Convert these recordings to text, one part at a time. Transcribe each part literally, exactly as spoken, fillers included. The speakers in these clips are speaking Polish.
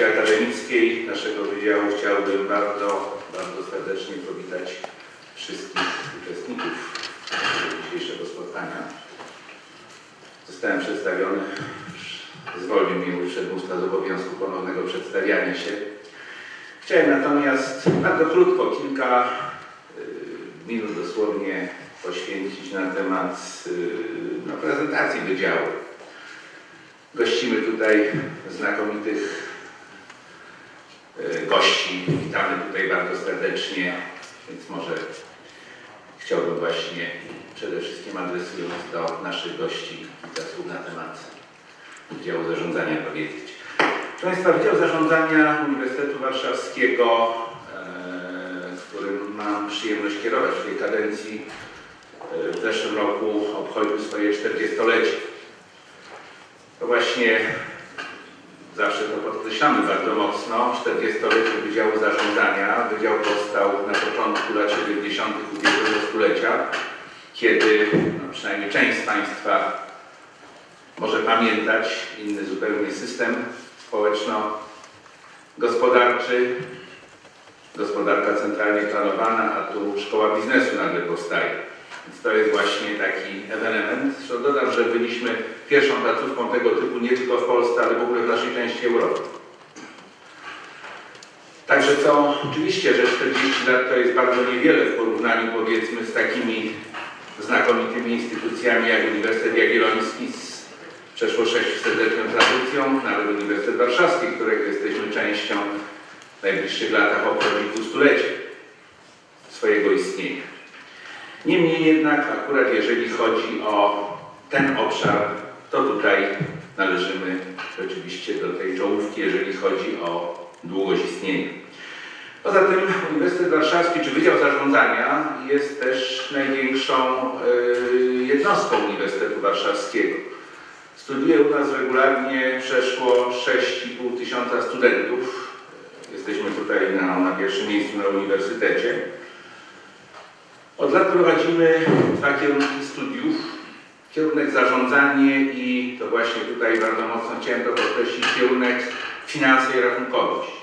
Społeczności Akademickiej naszego Wydziału chciałbym bardzo, bardzo serdecznie powitać wszystkich uczestników dzisiejszego spotkania. Zostałem przedstawiony, zwolnił mnie mój przedmówca z obowiązku ponownego przedstawiania się. Chciałem natomiast bardzo krótko, kilka minut dosłownie poświęcić na temat no, prezentacji Wydziału. Gościmy tutaj znakomitych gości. Witamy tutaj bardzo serdecznie, więc może chciałbym właśnie przede wszystkim adresując do naszych gości kilka słów na temat Wydziału Zarządzania powiedzieć. Proszę Państwa, Wydział Zarządzania Uniwersytetu Warszawskiego, z którym mam przyjemność kierować w tej kadencji, w zeszłym roku obchodził swoje czterdziestolecie. To właśnie zawsze to podkreślamy bardzo mocno, czterdziestolecie Wydziału Zarządzania. Wydział powstał na początku lat siedemdziesiątych ubiegłego stulecia, kiedy no, przynajmniej część z Państwa może pamiętać inny zupełnie system społeczno-gospodarczy, gospodarka centralnie planowana, a tu szkoła biznesu nagle powstaje. Więc to jest właśnie taki ewenement. Zresztą dodam, że byliśmy pierwszą placówką tego typu nie tylko w Polsce, ale w ogóle w naszej części Europy. Także to oczywiście, że czterdzieści lat to jest bardzo niewiele w porównaniu powiedzmy z takimi znakomitymi instytucjami jak Uniwersytet Jagielloński z przeszło sześciusetletnią tradycją, nawet Uniwersytet Warszawski, którego jesteśmy częścią, w najbliższych latach obchodzi dwustulecie swojego istnienia. Niemniej jednak akurat jeżeli chodzi o ten obszar, to tutaj należymy rzeczywiście do tej czołówki, jeżeli chodzi o długość istnienia. Poza tym Uniwersytet Warszawski, czy Wydział Zarządzania jest też największą yy, jednostką Uniwersytetu Warszawskiego. Studiuje u nas regularnie przeszło sześć i pół tysiąca studentów. Jesteśmy tutaj na, na pierwszym miejscu na uniwersytecie. Od lat prowadzimy dwa kierunki studiów. Kierunek zarządzanie i to właśnie tutaj bardzo mocno chciałem to podkreślić, kierunek finanse i rachunkowość.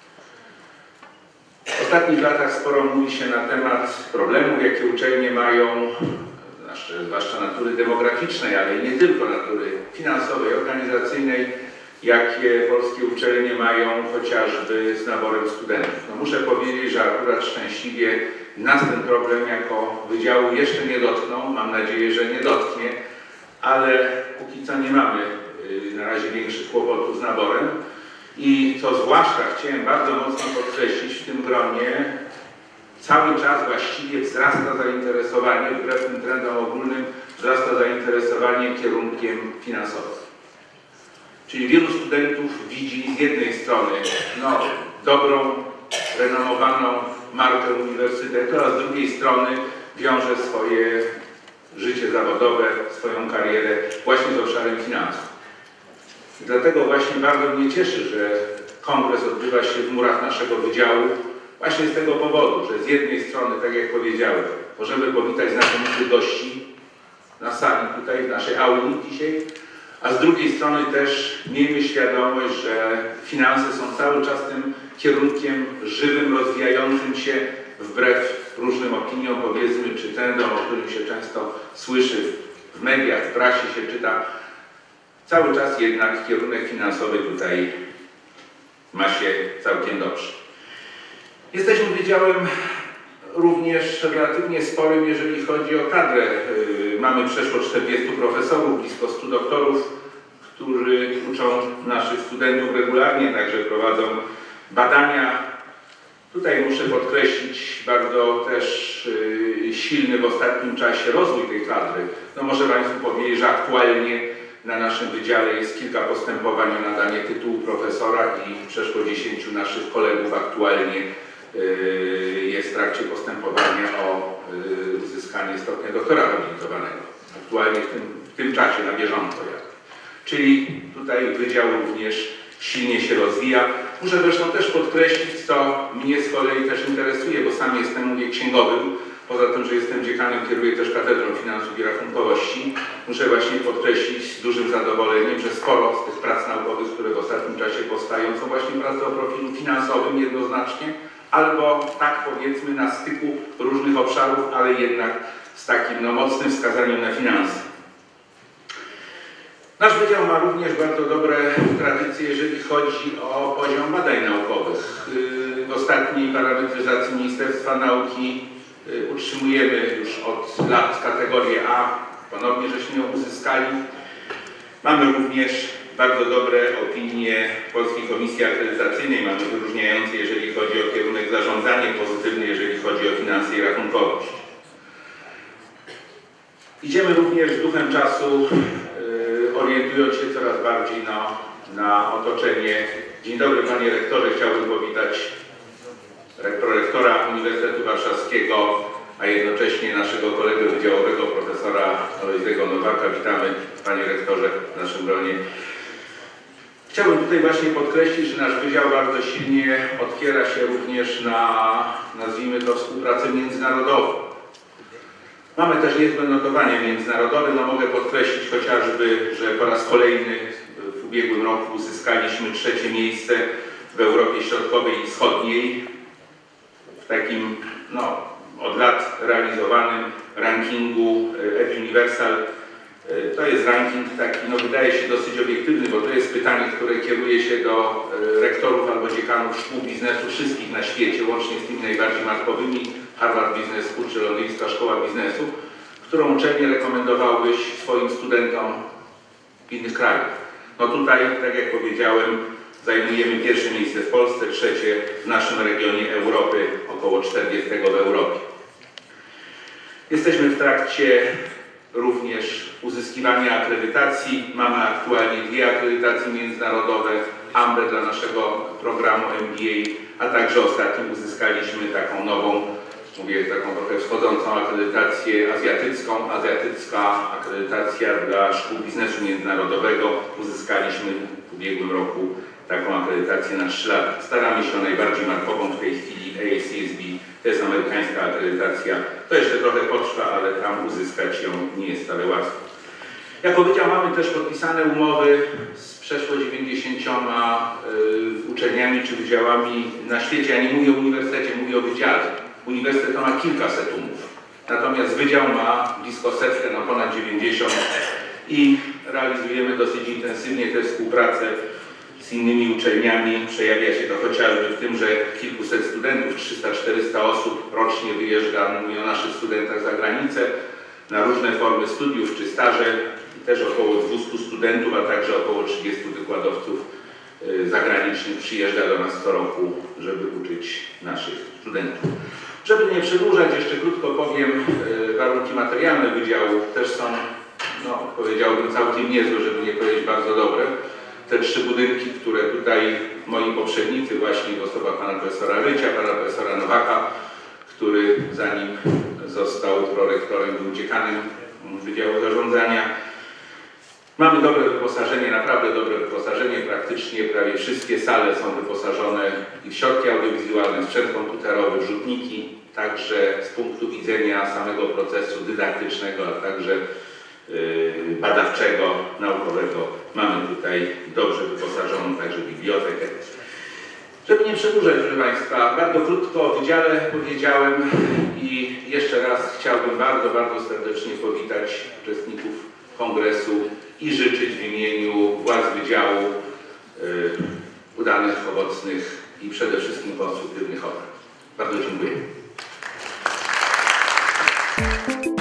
W ostatnich latach sporo mówi się na temat problemów, jakie uczelnie mają, zwłaszcza natury demograficznej, ale i nie tylko natury finansowej, organizacyjnej, jakie polskie uczelnie mają chociażby z naborem studentów. No muszę powiedzieć, że akurat szczęśliwie nas ten problem jako wydziału jeszcze nie dotknął, mam nadzieję, że nie dotknie, ale póki co nie mamy na razie większych kłopotów z naborem i co zwłaszcza chciałem bardzo mocno podkreślić w tym gronie, cały czas właściwie wzrasta zainteresowanie, wbrew tym trendom ogólnym, wzrasta zainteresowanie kierunkiem finansowym. Czyli wielu studentów widzi z jednej strony no, dobrą, renomowaną markę uniwersytetu, a z drugiej strony wiąże swoje życie zawodowe, swoją karierę właśnie z obszarem finansów. I dlatego właśnie bardzo mnie cieszy, że kongres odbywa się w murach naszego wydziału właśnie z tego powodu, że z jednej strony, tak jak powiedziałem, możemy powitać znakomitych gości na sali tutaj, w naszej auli dzisiaj, a z drugiej strony też miejmy świadomość, że finanse są cały czas tym kierunkiem żywym, rozwijającym się wbrew różnym opiniom, powiedzmy, czy trendom, o którym się często słyszy w mediach, w prasie się czyta. Cały czas jednak kierunek finansowy tutaj ma się całkiem dobrze. Jesteśmy wydziałem również relatywnie sporym, jeżeli chodzi o kadrę. Mamy przeszło czterdziestu profesorów, blisko stu doktorów, którzy uczą naszych studentów regularnie, także prowadzą badania. Tutaj muszę podkreślić bardzo też silny w ostatnim czasie rozwój tej kadry. No może Państwu powiedzieć, że aktualnie na naszym wydziale jest kilka postępowań o nadanie tytułu profesora i przeszło dziesięciu naszych kolegów aktualnie jest w trakcie postępowania o uzyskanie stopnia doktora habilitowanego. Aktualnie w tym, w tym czasie, na bieżąco. Jak. Czyli tutaj wydział również silnie się rozwija. Muszę zresztą też podkreślić, co mnie z kolei też interesuje, bo sam jestem, mówię, księgowym, poza tym, że jestem dziekanem, kieruję też Katedrą Finansów i Rachunkowości, muszę właśnie podkreślić z dużym zadowoleniem, że sporo z tych prac naukowych, które w ostatnim czasie powstają, są właśnie prace o profilu finansowym jednoznacznie, albo tak powiedzmy na styku różnych obszarów, ale jednak z takim no, mocnym wskazaniem na finanse. Nasz wydział ma również bardzo dobre tradycje, jeżeli chodzi o poziom badań naukowych. W ostatniej parametryzacji Ministerstwa Nauki utrzymujemy już od lat kategorię A, ponownie żeśmy ją uzyskali. Mamy również bardzo dobre opinie Polskiej Komisji Akredytacyjnej, mamy wyróżniające, jeżeli chodzi o kierunek zarządzanie, pozytywny, jeżeli chodzi o finanse i rachunkowość. Idziemy również z duchem czasu, yy, orientując się coraz bardziej na, na otoczenie. Dzień dobry Panie Rektorze, chciałbym powitać prorektora Uniwersytetu Warszawskiego, a jednocześnie naszego kolegę wydziałowego, profesora Alojzego Nowaka. Witamy Panie Rektorze w naszym gronie. Chciałbym tutaj właśnie podkreślić, że nasz wydział bardzo silnie otwiera się również na, nazwijmy to, współpracę międzynarodową. Mamy też niezłe notowania międzynarodowe. No mogę podkreślić chociażby, że po raz kolejny w ubiegłym roku uzyskaliśmy trzecie miejsce w Europie Środkowej i Wschodniej w takim no, od lat realizowanym rankingu F-Universal. To jest ranking taki, no wydaje się dosyć obiektywny, bo to jest pytanie, które kieruje się do rektorów albo dziekanów szkół biznesu wszystkich na świecie, łącznie z tymi najbardziej markowymi, Harvard Business School czy Londyńska Szkoła Biznesu, którą uczelnie rekomendowałyś swoim studentom w innych krajach. No tutaj, tak jak powiedziałem, zajmujemy pierwsze miejsce w Polsce, trzecie w naszym regionie Europy, około czterdziestego w Europie. Jesteśmy w trakcie również uzyskiwania akredytacji. Mamy aktualnie dwie akredytacje międzynarodowe, A M B E dla naszego programu M B A, a także ostatnio uzyskaliśmy taką nową, mówię taką trochę wschodzącą akredytację azjatycką. Azjatycka akredytacja dla szkół biznesu międzynarodowego. Uzyskaliśmy w ubiegłym roku taką akredytację na trzy lata. Staramy się o najbardziej markową w tej chwili A C S B. To jest amerykańska akredytacja. To jeszcze trochę potrwa, ale tam uzyskać ją nie jest wcale łatwo. Jak powiedział, mamy też podpisane umowy z przeszło dziewięćdziesięcioma y, uczelniami czy wydziałami na świecie. Ja nie mówię o uniwersytecie, mówię o wydziale. Uniwersytet to ma kilkaset umów. Natomiast wydział ma blisko setkę, no ponad dziewięćdziesiąt i realizujemy dosyć intensywnie tę współpracę z innymi uczelniami. Przejawia się to chociażby w tym, że kilkuset studentów, trzysta czterysta osób rocznie wyjeżdża, mówię o naszych studentach, za granicę na różne formy studiów czy staże. Też około dwustu studentów, a także około trzydziestu wykładowców zagranicznych przyjeżdża do nas co roku, żeby uczyć naszych studentów. Żeby nie przedłużać, jeszcze krótko powiem, warunki materialne wydziału też są, no, powiedziałbym, całkiem niezłe, żeby nie powiedzieć bardzo dobre. Te trzy budynki, które tutaj moi poprzednicy, właśnie w osobach pana profesora Rycia, pana profesora Nowaka, który zanim został prorektorem, był dziekanem Wydziału Zarządzania. Mamy dobre wyposażenie, naprawdę dobre wyposażenie. Praktycznie prawie wszystkie sale są wyposażone i w środki audiowizualne, sprzęt komputerowy, rzutniki. Także z punktu widzenia samego procesu dydaktycznego, a także yy, badawczego, naukowego mamy tutaj dobrze wyposażoną także bibliotekę. Żeby nie przedłużać, proszę Państwa, bardzo krótko o wydziale powiedziałem i jeszcze raz chciałbym bardzo, bardzo serdecznie powitać uczestników kongresu i życzyć w imieniu władz wydziału yy, udanych, owocnych i przede wszystkim konstruktywnych obrad. Bardzo dziękuję.